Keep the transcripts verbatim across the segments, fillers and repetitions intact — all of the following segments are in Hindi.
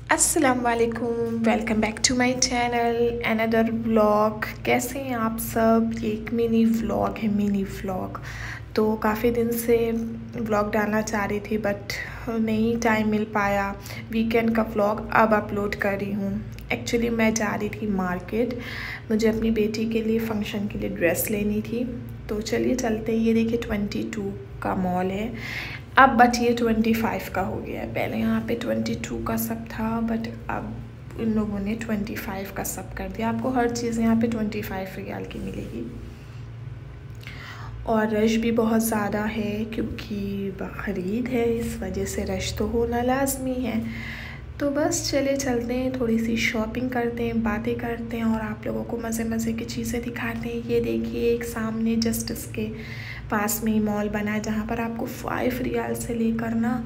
अस्सलाम वालेकुम, welcome back to my channel another vlog. कैसे हैं आप सब? ये एक मिनी व्लॉग है, मिनी व्लॉग। तो काफ़ी दिन से व्लॉग डालना चाह रही थी बट नहीं टाइम मिल पाया। वीकेंड का व्लॉग अब अपलोड कर रही हूँ। एक्चुअली मैं जा रही थी मार्केट, मुझे अपनी बेटी के लिए फ़ंक्शन के लिए ड्रेस लेनी थी। तो चलिए चलते हैं। ये देखिए ट्वेंटी टू का मॉल है अब, बट ये ट्वेंटी फाइव का हो गया है। पहले यहाँ पे ट्वेंटी टू का सब था बट अब इन लोगों ने ट्वेंटी फाइव का सब कर दिया। आपको हर चीज़ यहाँ पे ट्वेंटी फाइव रियाल की मिलेगी। और रश भी बहुत ज़्यादा है क्योंकि बकरीद है, इस वजह से रश तो होना लाजमी है। तो बस चले चलते हैं, थोड़ी सी शॉपिंग करते हैं, बातें करते हैं और आप लोगों को मज़े मज़े की चीज़ें दिखाते हैं। ये देखिए एक सामने जस्ट इसके पास में ही मॉल बना है जहाँ पर आपको फाइव रियाल से लेकर ना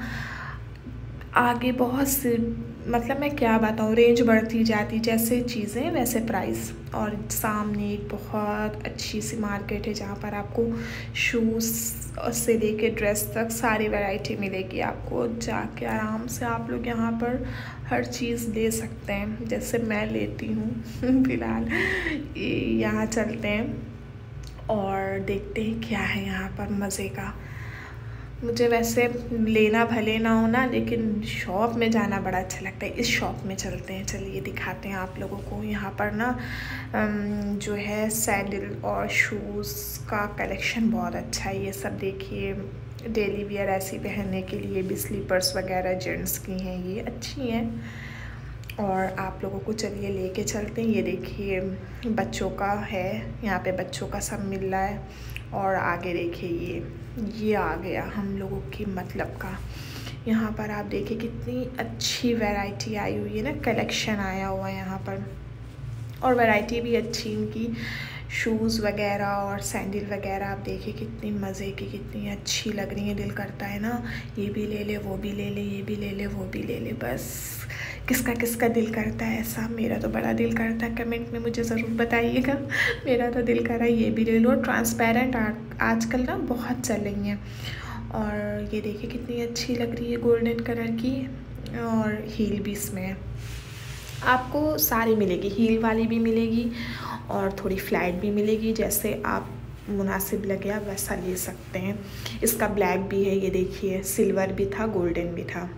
आगे बहुत से, मतलब मैं क्या बताऊँ, रेंज बढ़ती जाती, जैसे चीज़ें वैसे प्राइस। और सामने एक बहुत अच्छी सी मार्केट है जहाँ पर आपको शूज़ से लेके ड्रेस तक सारी वैरायटी मिलेगी। आपको जाके आराम से आप लोग यहाँ पर हर चीज़ ले सकते हैं, जैसे मैं लेती हूँ फ़िलहाल। यहाँ चलते हैं और देखते हैं क्या है यहाँ पर मज़े का। मुझे वैसे लेना भले ना हो ना, लेकिन शॉप में जाना बड़ा अच्छा लगता है। इस शॉप में चलते हैं, चलिए दिखाते हैं आप लोगों को। यहाँ पर ना जो है सैंडल और शूज़ का कलेक्शन बहुत अच्छा है। ये सब देखिए डेली वियर ऐसी पहनने के लिए भी, स्लीपर्स वगैरह जेंट्स की हैं, ये अच्छी हैं। और आप लोगों को चलिए लेके चलते हैं। ये देखिए बच्चों का है, यहाँ पे बच्चों का सब मिल रहा है। और आगे देखिए ये ये आ गया हम लोगों की मतलब का। यहाँ पर आप देखिए कितनी अच्छी वैरायटी आई हुई है ना, कलेक्शन आया हुआ है यहाँ पर। और वैरायटी भी अच्छी इनकी, शूज़ वगैरह और सैंडल वगैरह आप देखिए कितनी मज़े की, कितनी अच्छी लग रही है। दिल करता है ना ये भी ले ले, वो भी ले ले, ये भी ले ले, वो भी ले ले। बस किसका किसका दिल करता है ऐसा? मेरा तो बड़ा दिल करता है, कमेंट में मुझे ज़रूर बताइएगा। मेरा तो दिल कर रहा है ये भी ले लो। ट्रांसपेरेंट आजकल ना बहुत चल रही हैं। और ये देखिए कितनी अच्छी लग रही है, गोल्डन कलर की। और हील भी इसमें है, आपको सारी मिलेगी, हील वाली भी मिलेगी और थोड़ी फ्लैट भी मिलेगी। जैसे आप मुनासिब लगे आप वैसा ले सकते हैं। इसका ब्लैक भी है, ये देखिए सिल्वर भी था, गोल्डन भी था।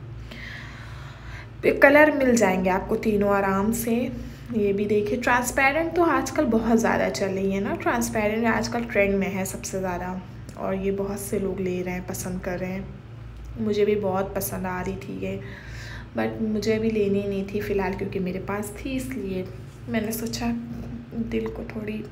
कलर मिल जाएंगे आपको तीनों आराम से। ये भी देखिए ट्रांसपेरेंट तो आजकल बहुत ज़्यादा चल रही है ना, ट्रांसपेरेंट आजकल ट्रेंड में है सबसे ज़्यादा। और ये बहुत से लोग ले रहे हैं, पसंद कर रहे हैं। मुझे भी बहुत पसंद आ रही थी ये, बट मुझे भी लेनी नहीं थी फ़िलहाल क्योंकि मेरे पास थी, इसलिए मैंने सोचा दिल को थोड़ी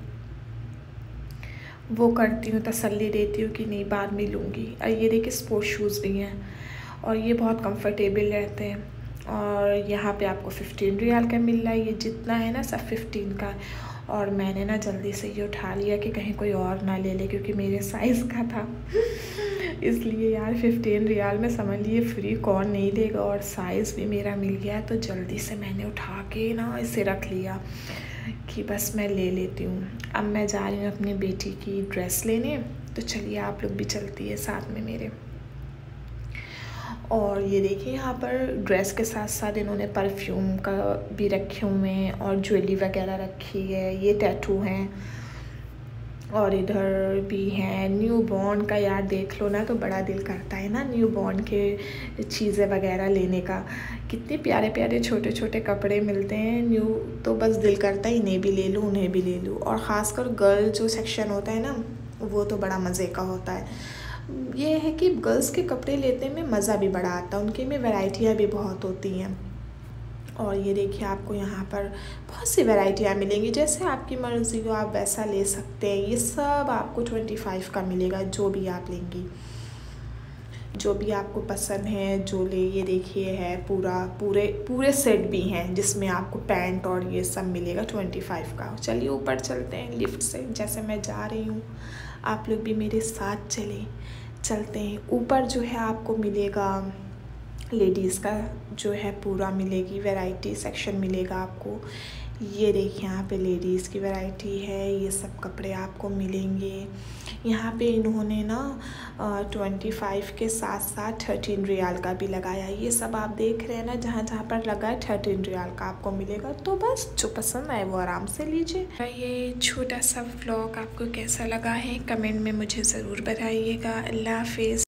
वो करती हूँ, तसल्ली देती हूँ कि नहीं बाद में लूँगी। और ये देखिए स्पोर्ट्स शूज़ भी हैं और ये बहुत कंफर्टेबल रहते हैं। और यहाँ पे आपको फिफ्टीन रियाल का मिल रहा है, ये जितना है ना सब फिफ्टीन का। और मैंने ना जल्दी से ये उठा लिया कि कहीं कोई और ना ले ले क्योंकि मेरे साइज़ का था इसलिए यार फिफ्टीन रियाल में समझ लिए फ्री कौन नहीं देगा, और साइज़ भी मेरा मिल गया तो जल्दी से मैंने उठा के ना इसे रख लिया कि बस मैं ले लेती हूँ। अब मैं जा रही हूँ अपनी बेटी की ड्रेस लेने, तो चलिए आप लोग भी चलती है साथ में मेरे। और ये देखिए यहाँ पर ड्रेस के साथ साथ इन्होंने परफ्यूम का भी रखे हुए हैं और ज्वेलरी वगैरह रखी है। ये टैटू हैं और इधर भी हैं न्यू बॉर्न का। यार देख लो ना तो बड़ा दिल करता है ना न्यू बॉर्न के चीज़ें वगैरह लेने का। कितने प्यारे प्यारे छोटे छोटे कपड़े मिलते हैं न्यू, तो बस दिल करता है इन्हें भी ले लूँ, उन्हें भी ले लूँ। और ख़ासकर गर्ल जो सेक्शन होता है ना, वो तो बड़ा मज़े का होता है। ये है कि गर्ल्स के कपड़े लेने में मज़ा भी बड़ा आता है, उनके में वैरायटियाँ भी बहुत होती हैं। और ये देखिए आपको यहाँ पर बहुत सी वैरायटियाँ मिलेंगी, जैसे आपकी मर्ज़ी हो आप वैसा ले सकते हैं। ये सब आपको ट्वेंटी फाइव का मिलेगा, जो भी आप लेंगी, जो भी आपको पसंद है जो ले। ये देखिए है पूरा पूरे पूरे सेट भी हैं जिसमें आपको पैंट और ये सब मिलेगा ट्वेंटी फाइव का। चलिए ऊपर चलते हैं लिफ्ट से, जैसे मैं जा रही हूँ आप लोग भी मेरे साथ चलें। चलते हैं ऊपर, जो है आपको मिलेगा लेडीज़ का जो है पूरा मिलेगी, वैरायटी सेक्शन मिलेगा आपको। ये देखिए यहाँ पे लेडीज़ की वैरायटी है, ये सब कपड़े आपको मिलेंगे। यहाँ पे इन्होंने ना ट्वेंटी फाइव के साथ साथ थर्टीन रियाल का भी लगाया। ये सब आप देख रहे हैं ना, जहाँ जहाँ पर लगा है थर्टीन रियाल का आपको मिलेगा। तो बस जो पसंद आए वो आराम से लीजिए। ये छोटा सा व्लॉग आपको कैसा लगा है कमेंट में मुझे ज़रूर बताइएगा। अल्लाह हाफिज़।